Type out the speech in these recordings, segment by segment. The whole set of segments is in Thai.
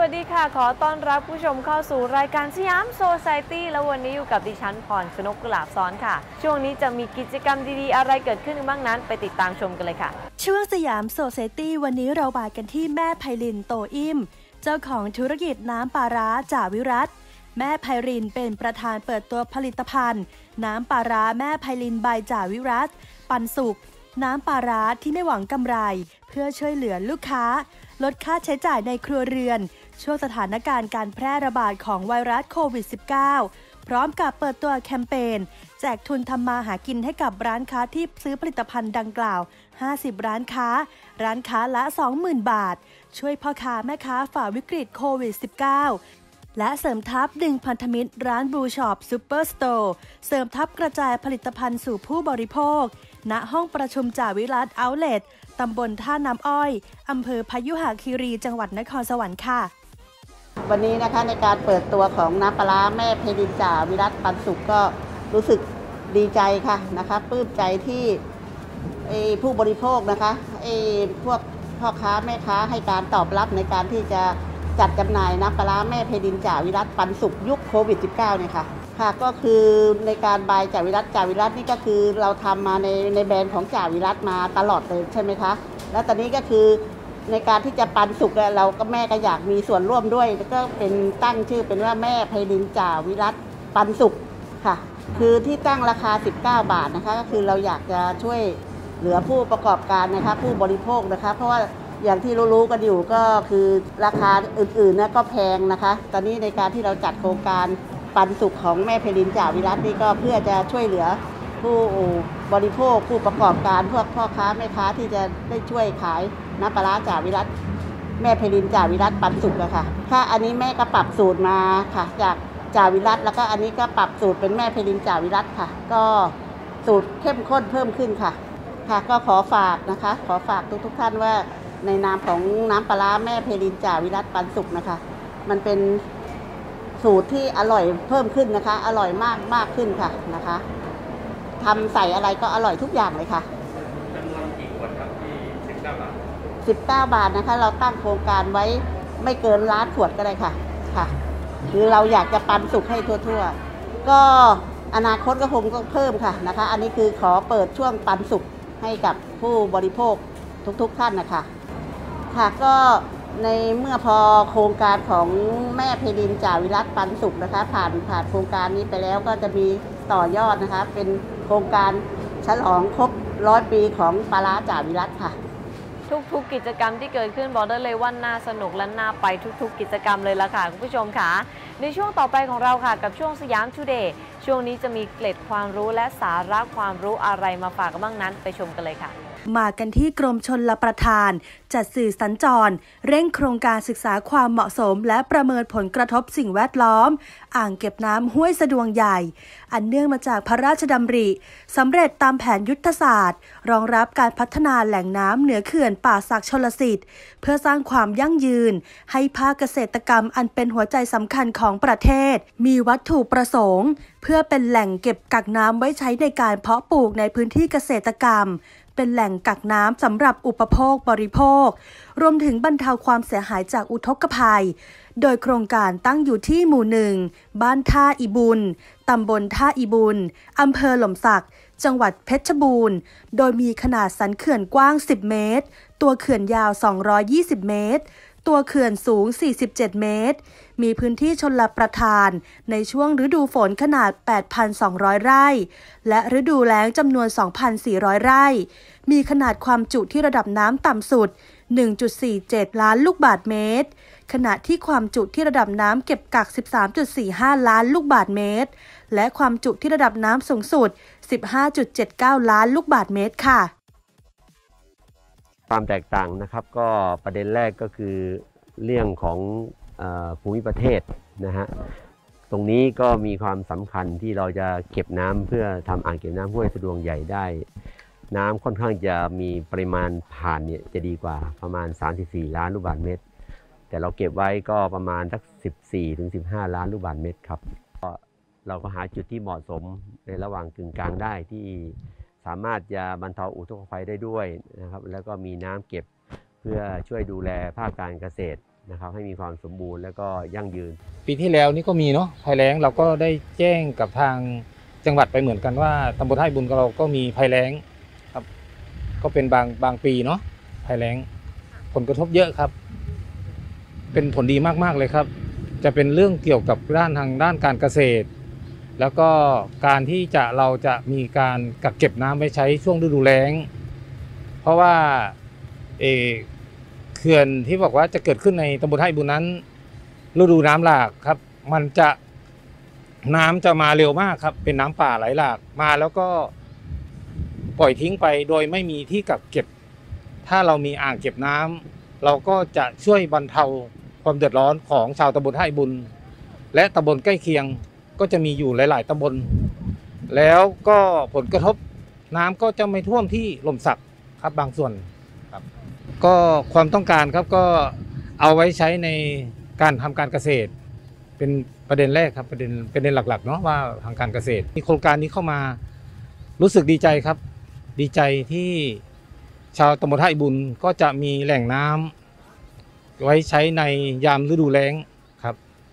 วัสดีค่ะขอต้อนรับผู้ชมเข้าสู่รายการสยามโซไซตี้แล้ววันนี้อยู่กับดิฉันพรชนกกุหลาบซ้อนค่ะช่วงนี้จะมีกิจกรรมดีๆอะไรเกิดขึ้นบ้างนั้นไปติดตามชมกันเลยค่ะช่วงสยามโซไซตี้วันนี้เราบ่ายกันที่แม่ไพลินโตอิ่มเจ้าของธุรกิจน้ำปลาร้าจ่าวิรัตแม่ไพลินเป็นประธานเปิดตัวผลิตภัณฑ์น้ำปลาร้าแม่ไพลินใบจ่าวิรัตปันสุกน้ำปลาร้าที่ไม่หวังกำไรเพื่อช่วยเหลือลูกค้าลดค่าใช้จ่ายในครัวเรือนช่วงสถานการณ์การแพร่ระบาดของไวรัสโควิด -19 พร้อมกับเปิดตัวแคมเปญแจกทุนทำมาหากินให้กับร้านค้าที่ซื้อผลิตภัณฑ์ดังกล่าว50ร้านค้าละ 20,000 บาทช่วยพ่อค้าแม่ค้าฝ่าวิกฤตโควิด -19 และเสริมทัพดึงพันธมิตรร้านบลูช็อปซูเปอร์สโตร์เสริมทัพกระจายผลิตภัณฑ์สู่ผู้บริโภคณห้องประชุมจ่าวิรัตเอาท์เลทตำบลท่าน้ำอ้อยอำเภอพยุหคีรีจังหวัดนครสวรรค์ค่ะวันนี้นะคะในการเปิดตัวของน้ำปลาร้าแม่ไพลินจ่าวิรัตปันสุกก็รู้สึกดีใจค่ะนะคะปลื้มใจที่ผู้บริโภคนะคะพวกพ่อค้าแม่ค้าให้การตอบรับในการที่จะจัดจำหน่ายน้ำปลาร้าแม่ไพลินจ่าวิรัตปันสุกยุคโควิด -19 เนี่ยค่ะก็คือในการบายจ่าวิรัตนี่ก็คือเราทำมาในแบรนด์ของจ่าวิรัตมาตลอดเลยใช่ไหมคะแล้วตอนนี้ก็คือในการที่จะปันสุกเราก็แม่ก็อยากมีส่วนร่วมด้วยแล้วก็เป็นตั้งชื่อเป็นว่าแม่ไพลินจ่าวิรัตปันสุกค่ะคือที่ตั้งราคา19 บาทนะคะก็คือเราอยากจะช่วยเหลือผู้ประกอบการนะคะผู้บริโภคนะคะเพราะว่าอย่างที่รู้ๆกันอยู่ก็คือราคาอื่นๆนะก็แพงนะคะตอนนี้ในการที่เราจัดโครงการปันสุกของแม่ไพลินจ่าวิรัตนี่ก็เพื่อจะช่วยเหลือผู้บริโภคผู้ประกอบการพวกพ่อค้าแม่ค้าที่จะได้ช่วยขายน้ำปลาร้าจ่าวิรัตแม่ไพลินจ่าวิรัตปันสุกอะค่ะอันนี้แม่ก็ปรับสูตรมาค่ะจากจ่าวิรัตแล้วก็อันนี้ก็ปรับสูตรเป็นแม่ไพลินจ่าวิรัตค่ะก็สูตรเข้มข้นเพิ่มขึ้นค่ะก็ขอฝากนะคะขอฝากทุกท่านว่าในนามของน้ำปลาร้าแม่ไพลินจ่าวิรัตปันสุกนะคะมันเป็นสูตรที่อร่อยเพิ่มขึ้นนะคะอร่อยมากขึ้นค่ะนะคะทำใส่อะไรก็อร่อยทุกอย่างเลยค่ะจำนวนกี่ขวดครับที่19 บาท19 บาทนะคะเราตั้งโครงการไว้ไม่เกิน1,000,000 ขวดก็ได้ค่ะคือเราอยากจะปันสุกให้ทั่วๆก็อนาคตก็คงต้องเพิ่มค่ะนะคะอันนี้คือขอเปิดช่วงปันสุกให้กับผู้บริโภคทุกท่านนะคะก็ในเมื่อพอโครงการของแม่ไพลินจ่าวิรัตปันสุกนะคะผ่านโครงการนี้ไปแล้วก็จะมีต่อยอดนะคะเป็นโครงการฉลองครบ100 ปีของปลาร้าจ่าวิรัตค่ะทุกกิจกรรมที่เกิดขึ้นบอกได้เลยว่าน่าสนุกและน่าไปทุกกิจกรรมเลยละค่ะคุณผู้ชมค่ะในช่วงต่อไปของเราค่ะกับช่วงสยามทูเดย์ช่วงนี้จะมีเกล็ดความรู้และสาระความรู้อะไรมาฝากกันบ้างนั้นไปชมกันเลยค่ะมากันที่กรมชลประทานจัดสื่อสัญจรเร่งโครงการศึกษาความเหมาะสมและประเมินผลกระทบสิ่งแวดล้อมอ่างเก็บน้ำห้วยสะดวงใหญ่อันเนื่องมาจากพระราชดำริสำเร็จตามแผนยุทธศาสตร์รองรับการพัฒนาแหล่งน้ำเหนือเขื่อนป่าสักชลสิทธิ์เพื่อสร้างความยั่งยืนให้ภาคเกษตรกรรมอันเป็นหัวใจสำคัญของประเทศมีวัตถุประสงค์เพื่อเป็นแหล่งเก็บกักน้ำไว้ใช้ในการเพาะปลูกในพื้นที่เกษตรกรรมเป็นแหล่งกักน้ำสำหรับอุปโภคบริโภครวมถึงบรรเทาความเสียหายจากอุทกภัยโดยโครงการตั้งอยู่ที่หมู่ 1บ้านท่าอีบุญตำบลท่าอีบุญอำเภอหล่มสักจังหวัดเพชรบูรณ์โดยมีขนาดสันเขื่อนกว้าง10 เมตรตัวเขื่อนยาว220 เมตรตัวเขื่อนสูง47 เมตรมีพื้นที่ชลประทานในช่วงฤดูฝนขนาด 8,200 ไร่และฤดูแล้งจำนวน 2,400 ไร่มีขนาดความจุที่ระดับน้ำต่ำสุด 1.47 ล้านลูกบาศก์เมตรขณะที่ความจุที่ระดับน้ำเก็บกัก 13.45 ล้านลูกบาศก์เมตรและความจุที่ระดับน้ำสูงสุด 15.79 ล้านลูกบาศก์เมตรค่ะความแตกต่างนะครับก็ประเด็นแรกก็คือเรื่องของภูมิประเทศนะฮะตรงนี้ก็มีความสำคัญที่เราจะเก็บน้ำเพื่อทำอ่างเก็บน้ำห้วยสะดวงใหญ่ได้น้ำค่อนข้างจะมีปริมาณผ่านเนี่ยจะดีกว่าประมาณ34 ล้านลูกบาศก์เมตรแต่เราเก็บไว้ก็ประมาณสัก14-15 ล้านลูกบาศก์เมตรครับเราก็หาจุดที่เหมาะสมในระหว่างกึ่งกลางได้ที่สามารถจะบรรเทาอุทกภัยได้ด้วยนะครับแล้วก็มีน้ำเก็บเพื่อช่วยดูแลภาคการเกษตรนะครับให้มีความสมบูรณ์และก็ยั่งยืนปีที่แล้วนี่ก็มีเนาะภัยแล้งเราก็ได้แจ้งกับทางจังหวัดไปเหมือนกันว่าตำบลท่าบุญของเราก็มีภัยแล้งครับก็เป็นบางปีเนาะภัยแล้งผลกระทบเยอะครับเป็นผลดีมากๆเลยครับจะเป็นเรื่องเกี่ยวกับทางด้านการเกษตรแล้วก็การที่เราจะมีการกักเก็บน้ำไว้ใช้ช่วงฤดูแล้งเพราะว่าเขื่อนที่บอกว่าจะเกิดขึ้นในตำบลท่าบุญนั้นฤดูน้ำหลากครับน้ำจะมาเร็วมากครับเป็นน้ำป่าไหลหลากมาแล้วก็ปล่อยทิ้งไปโดยไม่มีที่กักเก็บถ้าเรามีอ่างเก็บน้ำเราก็จะช่วยบรรเทาความเดือดร้อนของชาวตำบลท่าบุญและตำบลใกล้เคียงก็จะมีอยู่หลายๆตำบลแล้วก็ผลกระทบน้ำก็จะไม่ท่วมที่ลมสักครับบางส่วนครับก็ความต้องการครับก็เอาไว้ใช้ในการทำการเกษตรเป็นประเด็นแรกครับประเด็นหลักๆเนาะว่าทางการเกษตรมีโครงการนี้เข้ามารู้สึกดีใจครับดีใจที่ชาวตำบลท่าบุญก็จะมีแหล่งน้ำไว้ใช้ในยามฤดูแล้งครับ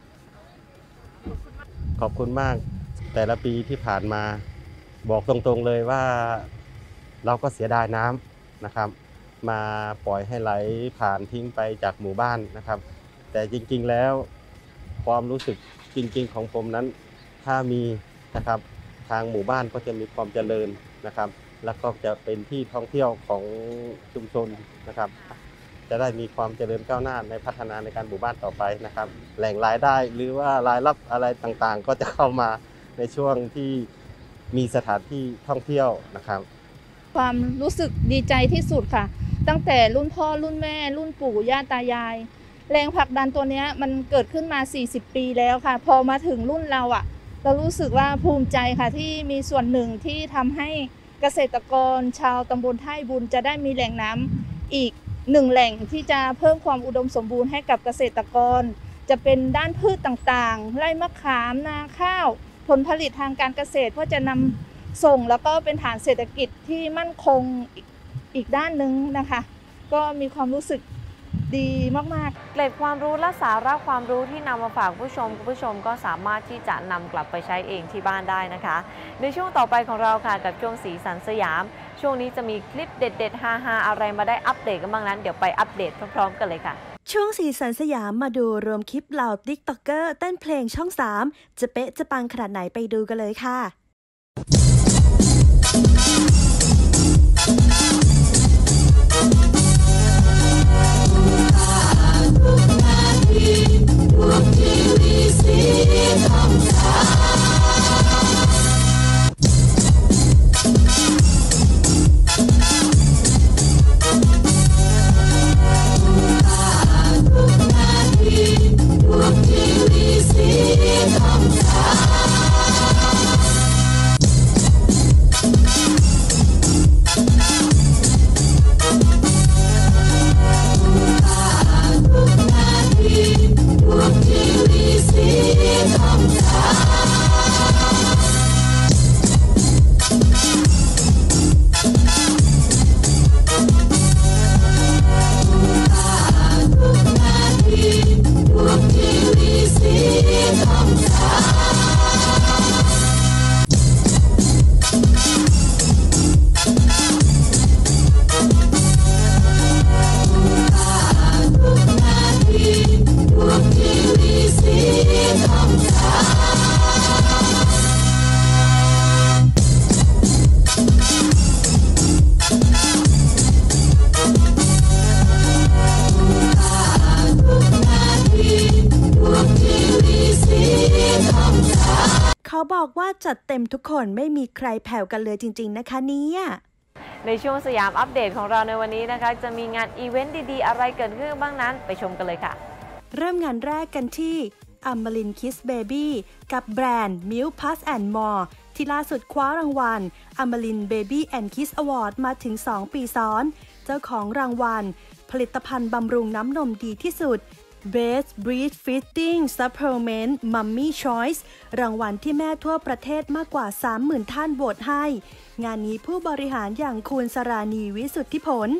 ขอบคุณมากแต่ละปีที่ผ่านมาบอกตรงๆเลยว่าเราก็เสียดายน้ำนะครับมาปล่อยให้ไหลผ่านทิ้งไปจากหมู่บ้านนะครับแต่จริงๆแล้วความรู้สึกจริงๆของผมนั้นถ้ามีนะครับทางหมู่บ้านก็จะมีความเจริญนะครับแล้วก็จะเป็นที่ท่องเที่ยวของชุมชนนะครับจะได้มีความเจริญก้าวหน้าในพัฒนาในการหมู่บ้านต่อไปนะครับแหล่งรายได้หรือว่ารายรับอะไรต่างๆก็จะเข้ามาในช่วงที่มีสถานที่ท่องเที่ยวนะครับความรู้สึกดีใจที่สุดค่ะตั้งแต่รุ่นพ่อรุ่นแม่รุ่นปู่ย่าตายายแรงผลักดันตัวนี้มันเกิดขึ้นมา40ปีแล้วค่ะพอมาถึงรุ่นเราเรารู้สึกว่าภูมิใจค่ะที่มีส่วนหนึ่งที่ทำให้เกษตรกรชาวตำบลท่าบุญจะได้มีแหล่งน้ำอีก1แหล่งที่จะเพิ่มความอุดมสมบูรณ์ให้กับเกษตรกรจะเป็นด้านพืชต่างๆไร่มะขามนาข้าวผลผลิตทางการเกษตรเพื่อจะนำส่งแล้วก็เป็นฐานเศรษฐกิจที่มั่นคงอีกด้านหนึ่งนะคะก็มีความรู้สึกดีมากๆเกร็ดความรู้และสาระความรู้ที่นำมาฝากผู้ชมคุณผู้ชมก็สามารถที่จะนำกลับไปใช้เองที่บ้านได้นะคะในช่วงต่อไปของเราค่ะกับช่วงสีสันสยามช่วงนี้จะมีคลิปเด็ดๆฮาๆอะไรมาได้อัปเดตกันบ้างนั้นเดี๋ยวไปอัปเดตพร้อมๆกันเลยค่ะช่วงสีสันสยามมาดูรวมคลิปเหล่าติ๊กต็อกเกอร์เต้นเพลงช่อง3จะเป๊ะจะปังขนาดไหนไปดูกันเลยค่ะเขาบอกว่าจัดเต็มทุกคนไม่มีใครแผ่วกันเลยจริงๆนะคะเนี่ยในช่วงสยามอัปเดตของเราในวันนี้นะคะจะมีงานอีเวนต์ดีๆอะไรเกิดขึ้นบ้างนั้นไปชมกันเลยค่ะเริ่มงานแรกกันที่Amylin Kiss Baby กับแบรนด์ Milk Plus and More ที่ล่าสุดคว้ารางวัล Amylin Baby and Kiss Award มาถึง2ปีซ้อนเจ้าของรางวัลผลิตภัณฑ์บำรุงน้ำนมดีที่สุดBest Breastfeeding Supplement Mummy Choice รางวัลที่แม่ทั่วประเทศมากกว่า 30,000 ท่านโหวตให้งานนี้ผู้บริหารอย่างคุณสราณีวิสุทธิผล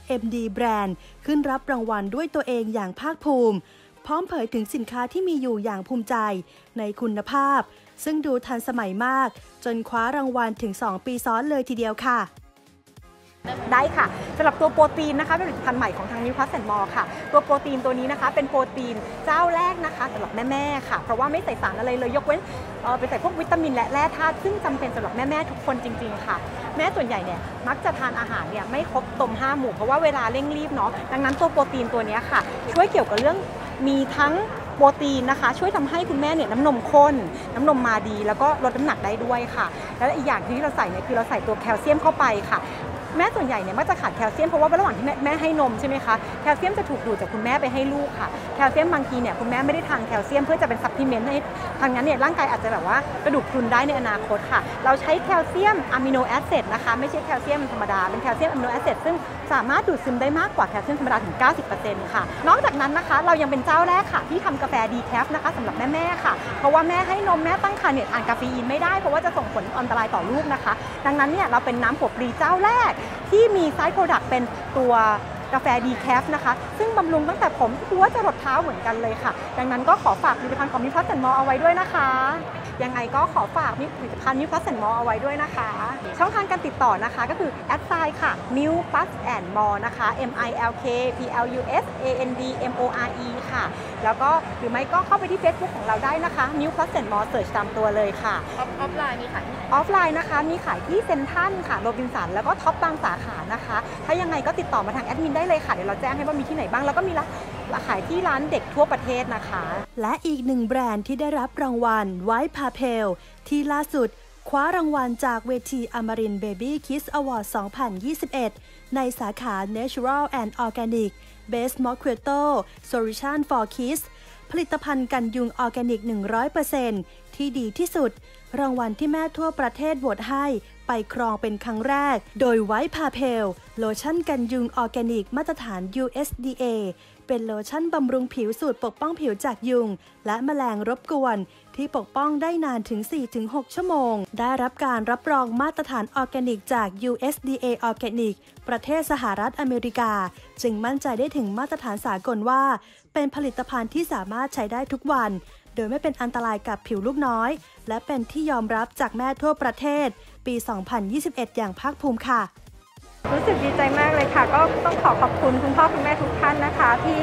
MD แบรนด์ขึ้นรับรางวัลด้วยตัวเองอย่างภาคภูมิพร้อมเผยถึงสินค้าที่มีอยู่อย่างภูมิใจในคุณภาพซึ่งดูทันสมัยมากจนคว้ารางวัลถึง2 ปีซ้อนเลยทีเดียวค่ะได้ค่ะสำหรับตัวโปรตีนนะคะเป็นผลิตภัณฑ์ใหม่ของทางนิวพลัสแอนด์มอร์ค่ะตัวโปรตีนตัวนี้นะคะเป็นโปรตีนเจ้าแรกนะคะสำหรับแม่ๆค่ะเพราะว่าไม่ใส่สารอะไรเลยยกเว้นไปใส่พวกวิตามินและแร่ธาตุซึ่งจำเป็นสำหรับแม่ๆทุกคนจริงๆค่ะแม่ส่วนใหญ่เนี่ยมักจะทานอาหารเนี่ยไม่ครบตม5 หมู่เพราะว่าเวลาเร่งรีบเนาะดังนั้นตัวโปรตีนตัวนี้ค่ะช่วยเกี่ยวกับเรื่องมีทั้งโปรตีนนะคะช่วยทำให้คุณแม่เนี่ยน้ำนมข้นน้ำนมมาดีแล้วก็ลดน้ำหนักได้ด้วยค่ะแล้วอีกอย่างที่เราใส่เนี่ยคือเราใส่ตัวแคลเซียมเข้าไปค่ะแม่ส่วนใหญ่เนี่ยมักจะขาดแคลเซียมเพราะว่าระหว่างที่แม่ให้นมใช่ไหมคะแคลเซียมจะถูกดูดจากคุณแม่ไปให้ลูกค่ะแคลเซียมบางทีเนี่ยคุณแม่ไม่ได้ทานแคลเซียมเพื่อจะเป็นซัพพลีเมนต์ให้ทางนั้นเนี่ยร่างกายอาจจะแบบว่ากระดูกพรุนได้ในอนาคตค่ะเราใช้แคลเซียมอะมิโนแอซิดนะคะไม่ใช่แคลเซียมธรรมดาเป็นแคลเซียมอะมิโนแอซิดซึ่งสามารถดูดซึมได้มากกว่าแคลเซียมธรรมดาถึง 90% ค่ะนอกจากนั้นนะคะเรายังเป็นเจ้าแรกค่ะที่ทำกาแฟดีแคฟนะคะสำหรับแม่ๆค่ะเพราะว่าแม่ให้นมแม่ตั้งครรภ์เนี่ยทานกาแฟอีนไม่ได้เพราะว่าจะส่งผลอันตรายต่อลูกนะคะดังนั้นเนี่ยเราเป็นน้ำหัวปลีเจ้าแรกที่มีไซด์โปรดักต์เป็นตัวกาแฟดีแคฟนะคะซึ่งบำรุงตั้งแต่ผมหัวจะหลดเท้าเหมือนกันเลยค่ะดังนั้นก็ขอฝากผลิตภัณฑ์ของนิวพลัสแอนด์มอร์เอาไว้ด้วยนะคะยังไงก็ขอฝากผลิตภัณฑ์นิวพลัสแอนด์มอร์เอาไว้ด้วยนะคะช่องทางการติดต่อนะคะก็คือแอดไซน์ค่ะ New Plus and More นะคะ MILKPLUSANDMORE ค่ะแล้วก็หรือไม่ก็เข้าไปที่ Facebook ของเราได้นะคะ New Plus and More เสิร์ชตามตัวเลยค่ะออฟไลน์มีขายที่ไหนออฟไลน์นะคะมีขายที่เซ็นทรัลค่ะโรบินสันแล้วก็ท็อปบางสาขานะคะถ้ายังไงก็ติดต่อมาทางแอดมินได้เลยค่ะเดี๋ยวเราแจ้งให้ว่ามีที่ไหนบ้างแล้วก็มีขายที่ร้านเด็กทั่วประเทศนะคะและอีกหนึ่งแบรนด์ที่ได้รับรางวัลไวท์พาเพลที่ล่าสุดคว้ารางวัลจากเวทีอมรินทร์ Baby Kids Award 2021 ในสาขา Natural and Organic Best Mosquito Solution for Kids ผลิตภัณฑ์กันยุงออร์แกนิก 100% ที่ดีที่สุดรางวัลที่แม่ทั่วประเทศโหวตให้ไปครองเป็นครั้งแรกโดยไวท์พาเพลโลชั่นกันยุงออร์แกนิกมาตรฐาน USDA เป็นโลชั่นบำรุงผิวสูตรปกป้องผิวจากยุงและแมลงรบกวนที่ปกป้องได้นานถึง 4-6 ชั่วโมงได้รับการรับรองมาตรฐานออร์แกนิกจาก USDA Organic ประเทศสหรัฐอเมริกาจึงมั่นใจได้ถึงมาตรฐานสากลว่าเป็นผลิตภัณฑ์ที่สามารถใช้ได้ทุกวันโดยไม่เป็นอันตรายกับผิวลูกน้อยและเป็นที่ยอมรับจากแม่ทั่วประเทศปี 2021 อย่างภาคภูมิค่ะรู้สึกดีใจมากเลยค่ะก็ต้องขอบคุณคุณพ่อคุณแม่ทุกท่านนะคะที่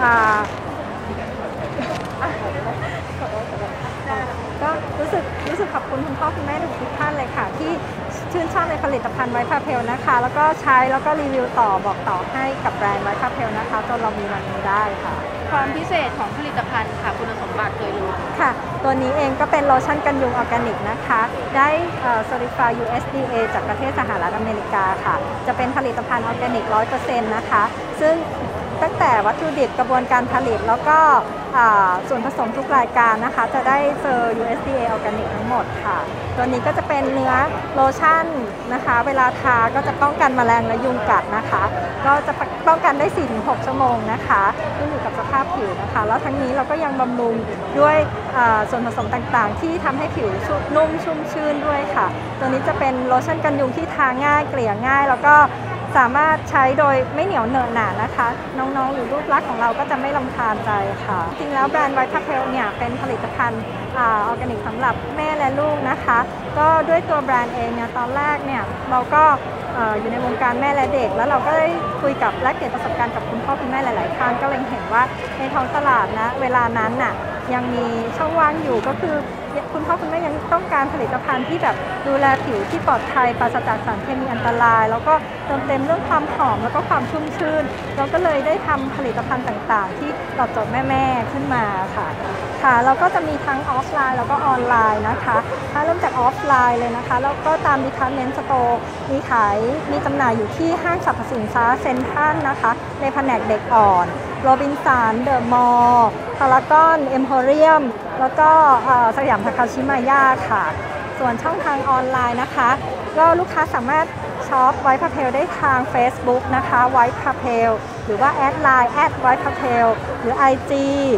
ก็รู้สึกขอบคุณคุณพ่อคุณแม่ทุกท่านเลยค่ะที่ชื่นชอบในผลิตภัณฑ์ไวท์พาเพลนะคะแล้วก็ใช้แล้วก็รีวิวต่อบอกต่อให้กับแบรนด์ไวท์พาเพลนะคะจนเรามีวันนี้ได้ค่ะความพิเศษของผลิตภัณฑ์ค่ะคุณสมบัติโดยรวมค่ะตัวนี้เองก็เป็นโลชั่นกันยุงออร์แกนิกนะคะได้Certified USDA จากประเทศสหรัฐอเมริกาค่ะจะเป็นผลิตภัณฑ์ออร์แกนิก 100% นะคะซึ่งตั้งแต่วัตถุดิบกระบวนการผลิตแล้วก็ส่วนผสมทุกรายการนะคะจะได้เซอร์ USDA ออร์แกนิกทั้งหมดค่ะตัวนี้ก็จะเป็นเนื้อโลชั่นนะคะเวลาทาก็จะป้องกันแมลงและยุงกัดนะคะก็จะป้องกันได้ 4-6 ชั่วโมงนะคะขึ้นอยู่กับสภาพผิวนะคะแล้วทั้งนี้เราก็ยังบำรุงด้วยส่วนผสมต่างๆที่ทำให้ผิวนุ่มชุ่มชื่นด้วยค่ะตัวนี้จะเป็นโลชั่นกันยุงที่ทาง่ายเกลี่ยง่ายแล้วก็สามารถใช้โดยไม่เหนียวเหนอะหนานะคะน้องๆหรือรูปลักษณ์ของเราก็จะไม่รำคาญใจค่ะจริงแล้วแบรนด์ไวท์พาเพลเนี่ยเป็นผลิตภัณฑ์ออร์แกนิกสำหรับแม่และลูกนะคะก็ด้วยตัวแบรนด์เองเนี่ยตอนแรกเนี่ยเราก็อยู่ในวงการแม่และเด็กแล้วเราก็ได้คุยกับแลกเปลี่ยนประสบการณ์กับคุณพ่อคุณแม่หลายๆท่านก็เลยเห็นว่าในท้องตลาดนะเวลานั้นน่ะยังมีช่องว่างอยู่ก็คือคุณพ่อคุณแม่ยังต้องการผลิตภัณฑ์ที่แบบดูแลผิวที่ปลอดภัยปราศจากสารเคมีอันตรายแล้วก็เติมเต็มเรื่องความหอมแล้วก็ความชุ่มชื่นเราก็เลยได้ทำผลิตภัณฑ์ต่างๆที่ตอบโจทย์แม่ๆขึ้นมาค่ะเราก็จะมีทั้งออฟไลน์แล้วก็ออนไลน์นะคะถ้าเริ่มจากออฟไลน์เลยนะคะแล้วก็ตามดิพาร์ตเมนต์สโตร์มีจำหน่ายอยู่ที่ห้างสรรพสินค้าเซ็นทรัลนะคะในแผนกเด็กอ่อนโรบินสันเดอะมอลล์พารากอนเอ็มโพเรียมแล้วก็สยามทาคาชิมายาค่ะส่วนช่องทางออนไลน์นะคะก็ลูกค้าสามารถช็อปไวท์พาเพลได้ทาง Facebook นะคะไวท์พาเพลหรือว่าแอดไลน์ไวท์พาเพลหรือ IG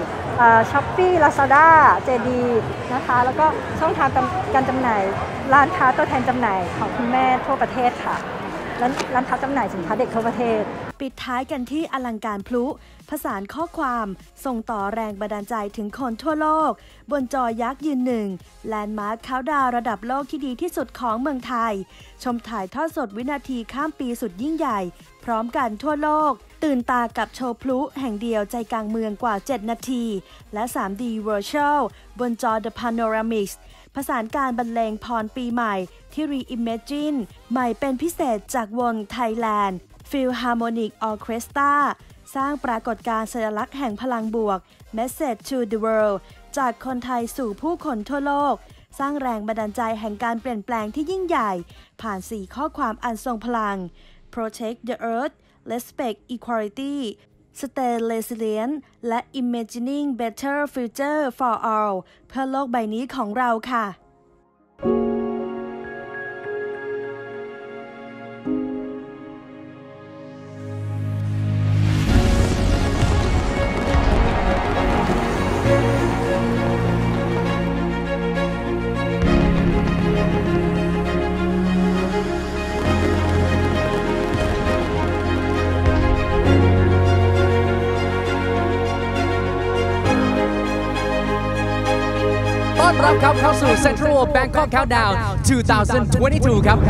Shopee Lazada JD นะคะแล้วก็ช่องทางการจำหน่ายร้านค้าตัวแทนจำหน่ายของคุณแม่ทั่วประเทศค่ะและร้านค้าจำหน่ายสินค้าเด็กทั่วประเทศปิดท้ายกันที่อลังการพลุผสานข้อความส่งต่อแรงบันดาลใจถึงคนทั่วโลกบนจอยักษ์ยืนหนึ่งแลนด์มาร์คเขาดาวระดับโลกที่ดีที่สุดของเมืองไทยชมถ่ายทอดสดวินาทีข้ามปีสุดยิ่งใหญ่พร้อมกันทั่วโลกตื่นตากับโชว์พลุแห่งเดียวใจกลางเมืองกว่า7นาทีและ 3D Virtual บนจอ The Panoramics ผสานการบรรเลงพรปีใหม่ที่ Reimagine ใหม่เป็นพิเศษจากวง Thailand Philharmonic Orchestra สร้างปรากฏการณ์สัญลักษณ์แห่งพลังบวก Message to the World จากคนไทยสู่ผู้คนทั่วโลกสร้างแรงบันดาลใจแห่งการเปลี่ยนแปลงที่ยิ่งใหญ่ผ่าน4ข้อความอันทรงพลัง Protect the Earth Respect Equality Stay Resilient และ Imagining Better Future for All เพื่อโลกใบนี้ของเราค่ะต้อนรับครับเข้าสู่ Central Bangkok Countdown 2022 ครับ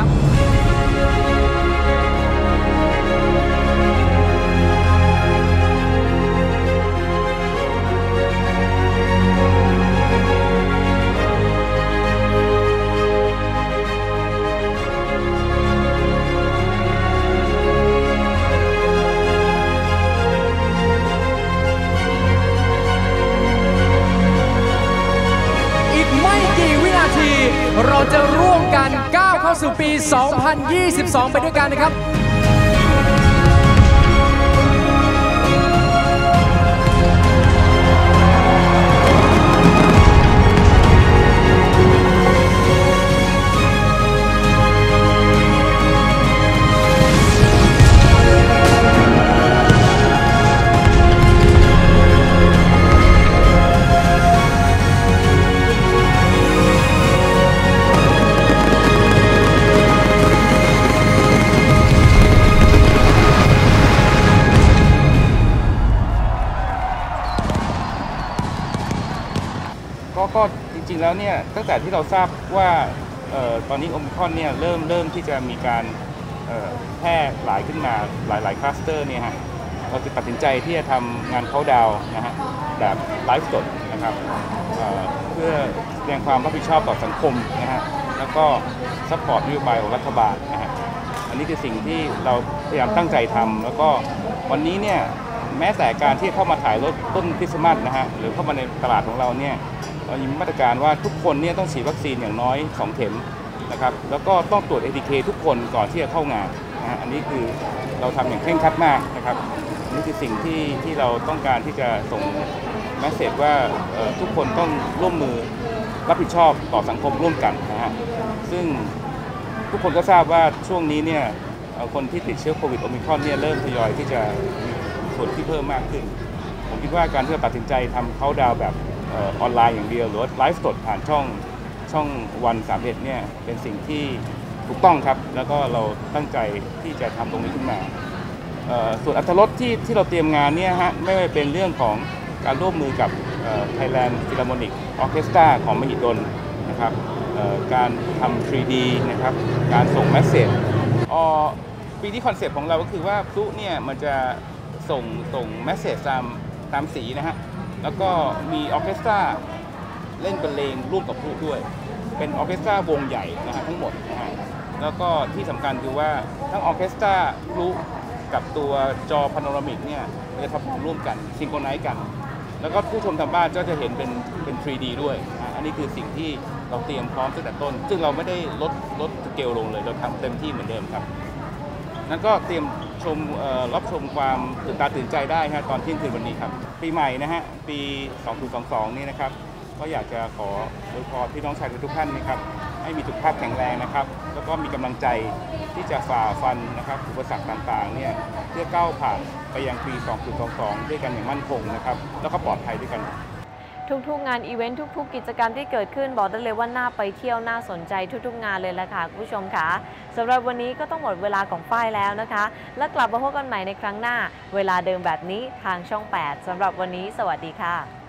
เราจะร่วมกันก้าวเข้าสู่ปี 2022 ไปด้วยกันนะครับก็จริงๆแล้วเนี่ยตั้งแต่ที่เราทราบว่าตอนนี้โอมิครอนเนี่ยเริ่มที่จะมีการแพร่หลายขึ้นมาหลายคลัสเตอร์เนี่ยฮะเราจะตัดสินใจที่จะทำงานเข้าดาวนะฮะแบบไลฟ์สดนะครับเพื่อแสดงความรับผิดชอบต่อสังคมนะฮะแล้วก็ซัพพอร์ตนโยบายของรัฐบาลนะฮะอันนี้คือสิ่งที่เราพยายามตั้งใจทำแล้วก็วันนี้เนี่ยแม้แต่การที่เข้ามาถ่ายรถต้นคริสต์มาสนะฮะหรือเข้ามาในตลาดของเราเนี่ยเรามีมาตรการว่าทุกคนเนี่ยต้องฉีดวัคซีนอย่างน้อย2 เข็มนะครับแล้วก็ต้องตรวจ ATK ทุกคนก่อนที่จะเข้างานนะฮะอันนี้คือเราทำอย่างเคร่งครัดมากนะครับอันนี้คือสิ่งที่เราต้องการที่จะส่งแมสเสจว่าทุกคนต้องร่วมมือรับผิดชอบต่อสังคมร่วมกันนะฮะซึ่งทุกคนก็ทราบว่าช่วงนี้เนี่ยคนที่ติดเชื้อโควิดโอมิครอนเนี่ยเริ่มทยอยที่จะมีส่วนที่เพิ่มมากขึ้นผมคิดว่าการที่เราตัดสินใจทำเข้าดาวแบบออนไลน์อย่างเดียวหรือไลฟ์สดผ่านช่องวัน31เนี่ยเป็นสิ่งที่ถูกต้องครับแล้วก็เราตั้งใจที่จะทำตรงนี้ขึ้นมาส่วนอรรถรสที่เราเตรียมงานเนี่ยฮะไม่ว่าเป็นเรื่องของการร่วมมือกับThailand Philharmonic Orchestra ของมหิดลนะครับการทำ 3D นะครับการส่งเมสเสจปีที่คอนเซ็ปต์ของเราก็คือว่าพลุเนี่ยมันจะส่งเมสเสจตามสีนะฮะแล้วก็มีออร์เคสตราเล่นบรรเลงร่วมกับพลุด้วยเป็นออร์เคสตราวงใหญ่นะฮะทั้งหมดนะฮะแล้วก็ที่สำคัญคือว่าทั้งออร์เคสตราพลุกับตัวจอพาโนรามิกเนี่ยจะทำร่วมกันซิงโครไนซ์กันแล้วก็ผู้ชมทางบ้านก็จะเห็นเป็น 3D ด้วยอันนี้คือสิ่งที่เราเตรียมพร้อมตั้งแต่ต้นซึ่งเราไม่ได้ลดสเกลลงเลยเราทำเต็มที่เหมือนเดิมครับนั้นก็เตรียมรับชมความตื่นตาตื่นใจได้ตอนเที่ยงคืนวันนี้ครับปีใหม่นะฮะปี2022นี่นะครับก็อยากจะขออวยพรพี่น้องชาวไทยทุกท่านนะครับให้มีสุขภาพแข็งแรงนะครับแล้วก็มีกำลังใจที่จะฝ่าฟันนะครับอุปสรรคต่างๆเนี่ยเพื่อก้าวผ่านไปยังปี2022ด้วยกันอย่างมั่นคงนะครับแล้วก็ปลอดภัยด้วยกันทุกๆงานอีเวนต์ทุกๆกิจกรรมที่เกิดขึ้นบอกได้เลยว่าน่าไปเที่ยวน่าสนใจทุกๆงานเลยละค่ะคุณผู้ชมค่ะสำหรับวันนี้ก็ต้องหมดเวลาของฝ้ายแล้วนะคะและกลับมาพบกันใหม่ในครั้งหน้าเวลาเดิมแบบนี้ทางช่อง 8สำหรับวันนี้สวัสดีค่ะ